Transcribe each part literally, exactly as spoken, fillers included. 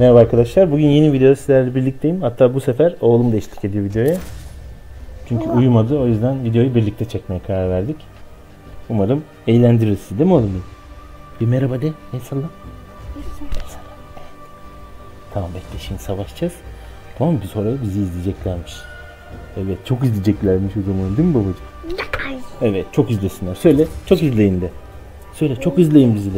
Merhaba arkadaşlar. Bugün yeni videoda sizlerle birlikteyim. Hatta bu sefer oğlum da eşlik ediyor videoya. Çünkü uyumadı. O yüzden videoyu birlikte çekmeye karar verdik. Umarım eğlendiririz sizi, değil mi oğlum? Bir merhaba de. El salla. Tamam, bekle, şimdi savaşacağız. Tamam mı? Bir sonra bizi izleyeceklermiş. Evet, çok izleyeceklermiş o zaman, değil mi babacığım? Evet, çok izlesinler. Söyle, çok izleyin de. Söyle, çok izleyin bizi de.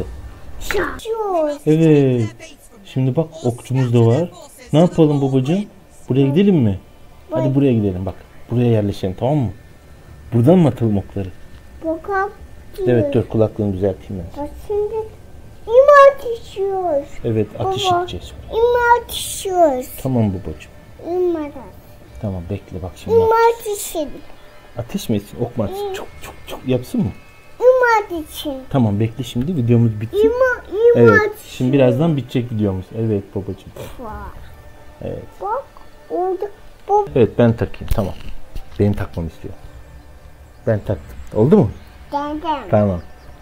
Evet. Şimdi bak, okçumuz da var. Ne yapalım babacığım? Buraya gidelim mi? Hadi buraya gidelim bak. Buraya yerleşelim, tamam mı? Buradan mı atalım okları? Evet, dur, kulaklığını düzelteyim ben. Şimdi imar atışıyoruz. Evet, ateş edeceğiz. İmar atışıyoruz. Tamam babacığım. İmar Tamam, bekle bak şimdi. İmar atışın. Ateş mi etsin? Ok mu atsın? Çok çok çok yapsın mı? İmar atışın. Tamam, bekle, şimdi videomuz bitsin. İmar, imar Evet, atışın. şimdi birazdan bitecek videomuz. Evet babacığım. Evet. Bak orada bu. Evet, ben takayım, tamam. Benim takmamı istiyor. Ben taktım. Oldu mu? Dedem. Tamam.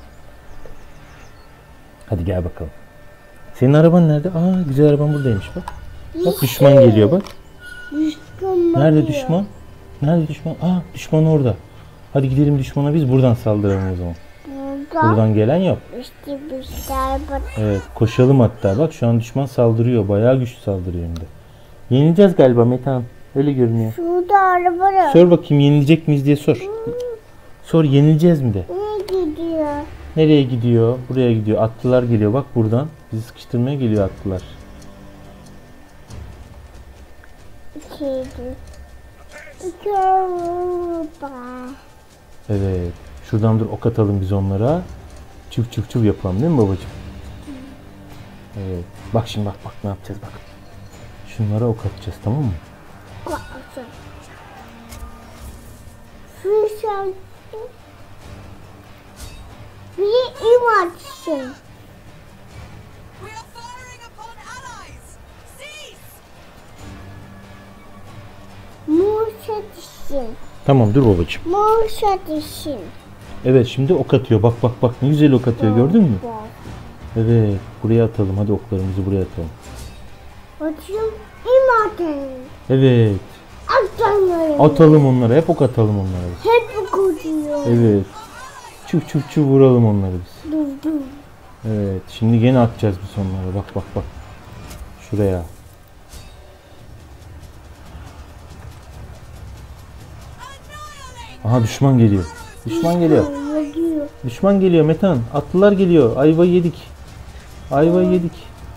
Hadi gel bakalım. Senin araban nerede? Aa, güzel araban buradaymış bak. Bak, düşman geliyor bak. Düşman Nerede geliyor. düşman? Nerede düşman? Aa, düşman orada. Hadi gidelim düşmana, biz buradan saldıralım o zaman. Burada. Buradan gelen yok. İşte bir şeyler var. Evet, koşalım hatta. Bak, şu an düşman saldırıyor. Bayağı güçlü saldırıyor hem de. Yenileceğiz galiba Metehan. Öyle görünüyor. Şurada araba var. Sor bakayım, yenilecek miyiz diye sor. Sor, yenileceğiz mi de. Nereye gidiyor? Nereye gidiyor? Buraya gidiyor. Atlılar geliyor. Bak buradan. Bizi sıkıştırmaya geliyor atlılar. İkiydi. İki araba. Evet. Şuradan dur, ok atalım biz onlara. Çıf çıf çıf yapalım, değil mi babacığım? Evet. Bak şimdi, bak bak ne yapacağız bak. Şunlara ok atacağız, tamam mı? Bakın. Şu şarkı. Bir imar atışın. Muz atışın. Tamam, dur babacığım. Muz atışın. Evet, şimdi ok atıyor. Bak bak bak, ne güzel ok atıyor, gördün mü? Evet, buraya atalım. Hadi oklarımızı buraya atalım. Atışın imar atışın. Evet. Atalım. Atalım onlara. Hep ok atalım onlara biz. Hep bu koduyor. Evet. Çuf çuf çuf vuralım onları biz. Dur dur. Evet. Şimdi gene atacağız biz onlara. Bak bak bak. Şuraya. Aha, düşman geliyor. Düşman geliyor. Geliyor. Düşman geliyor Metehan. Atlılar geliyor. Ayvayı yedik. Ayvayı yedik.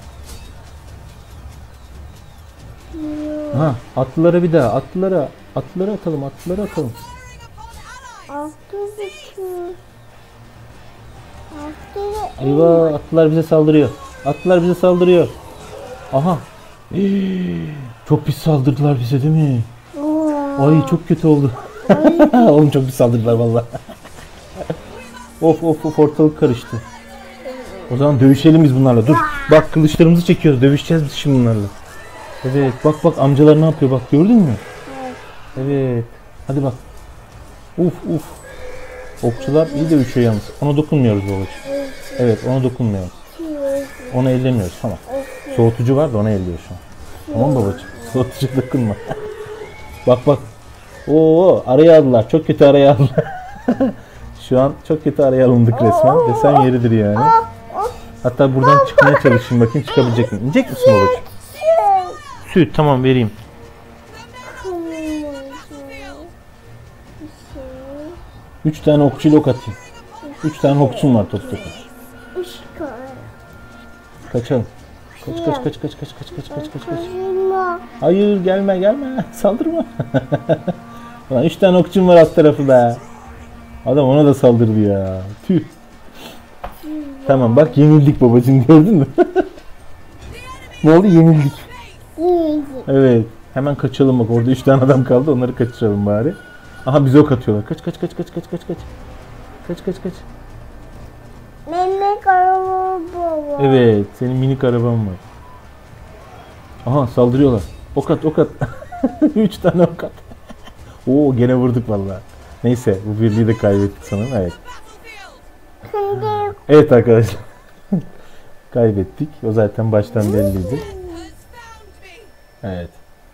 Ha, atlılara bir daha. Atlılara. Atlılara atalım. Atlılara atalım. Altı buçuk. Altı. Eyvah, atlılar bize saldırıyor. Atlılar bize saldırıyor. Aha. Hii, çok pis saldırdılar bize, değil mi? Ay, çok kötü oldu. Oğlum, çok pis saldırdılar vallahi. Of of of, ortalık karıştı. O zaman dövüşelim biz bunlarla. Dur. Bak, kılıçlarımızı çekiyoruz. Dövüşeceğiz biz şimdi bunlarla. Evet, bak bak, amcalar ne yapıyor, bak, gördün mü? Evet. Hadi bak. Uf uf. Okçular iyi dövüşüyor yalnız. Ona dokunmuyoruz babacığım. Evet, ona dokunmuyoruz. Ona ellemiyoruz, tamam. Soğutucu var da ona elliyor şu an. Tamam babacığım. Soğutucu dokunma. Bak bak. Oo, araya aldılar. Çok kötü araya aldılar. Şu an çok kötü araya alındık resmen. Desem yeridir yani. Hatta buradan çıkmaya çalışayım, bakayım çıkabilecek miyim? İnecek misin babacığım? Süt, tamam, vereyim. Üç tane okçuyla ok atayım. Üç tane okçum var top topu. Kaçalım. Kaç kaç kaç kaç kaç kaç kaç kaç kaç kaç. Hayır, gelme gelme. Saldırma. Ulan, üç tane okçum var alt tarafı be. Adam ona da saldırdı ya. Tüh. Tamam, bak, yenildik babacığım, gördün mü? Ne oldu? Yenildik. Evet. Hemen kaçalım, bak orada üç tane adam kaldı, onları kaçıralım bari. Aha, bize ok atıyorlar. Kaç kaç kaç kaç kaç kaç kaç. Kaç kaç kaç. Minik araba var. Evet, senin minik araban var. Aha, saldırıyorlar. Ok at, ok at. Üç tane ok at. Oo, gene vurduk vallahi. Neyse, bu birliği de kaybettik sanırım. Evet. Evet arkadaşlar. Kaybettik. O zaten baştan belliydi. Evet.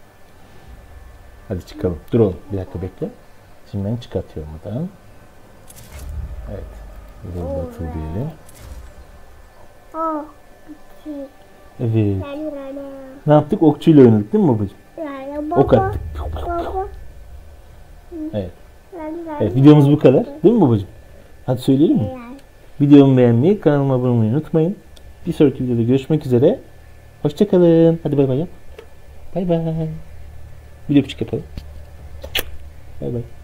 Hadi çıkalım. Dur oğlum. Bir dakika bekle. Şimdi ben çıkartıyorum buradan. Evet. Burada atıl diyelim. Ah. Küçük. Evet. Yani yani. Ne yaptık? Okçuyla oynadık değil mi babacığım? Yani Ok baba. attık. Baba. Evet. Yani yani. Evet, videomuz bu kadar. Değil mi babacığım? Hadi söyleyelim mi? Yani. Videomu beğenmeyi, kanalıma abone olmayı unutmayın. Bir sonraki videoda görüşmek üzere. Hoşçakalın. Hadi bay bay yap. Bay bay. Bir öpücük yapalım. Bay bay.